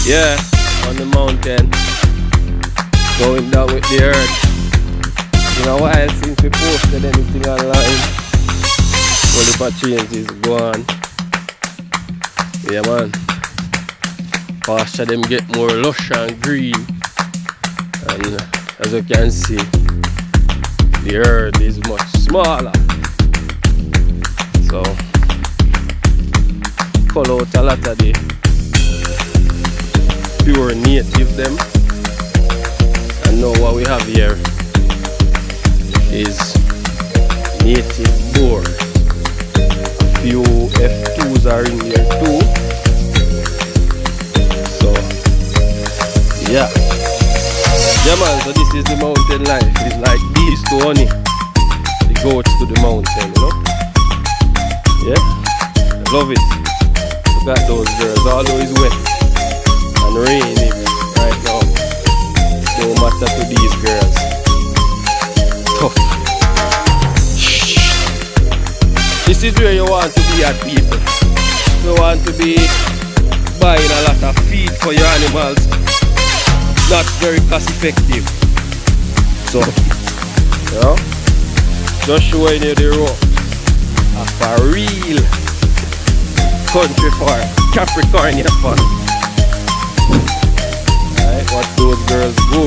Yeah, on the mountain, going down with the earth. It's been a while since we posted anything online. All the changes go on. Yeah man, pasture them get more lush and green, and as you can see, the earth is much smaller. So call out a lot of the pure native them, and now what we have here is native Boer. A few F2s are in here too. So yeah man, so this is the mountain life. It's like bees to honey, the goats to the mountain, you know. Yeah, I love it. Look at those girls, although it's wet and raining right now, no matter to these girls. Tough. This is where you want to be at, people. You want to be buying a lot of feed for your animals. Not very cost effective. So, you know, just showing you the road of a real country farm, Capricornia farm. Right, what those girls go.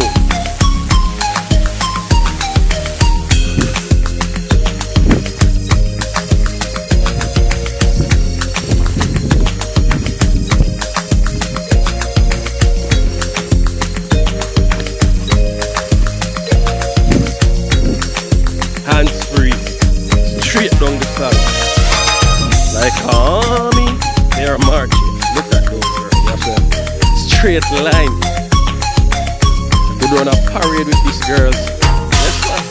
Hands free, straight down the side, like an army. They are marching. Look at those girls. Straight line. Could run a parade with these girls. That's fine.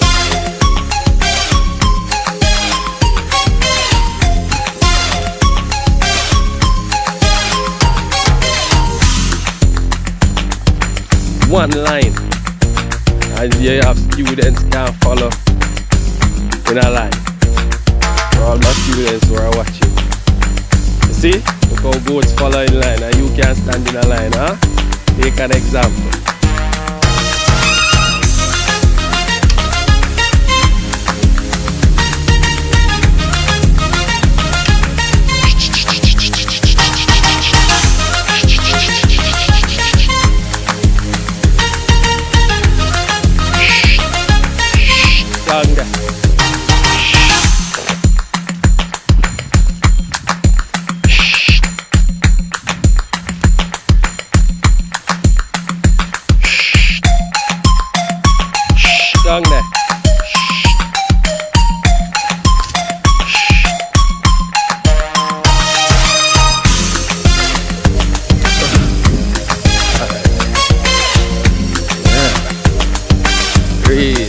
One line, and you have students can't follow in a line. For all my students who are watching, you see, look how goats follow in line and you can't stand in a line, huh? Take an example. Down there. Yeah. Breathe.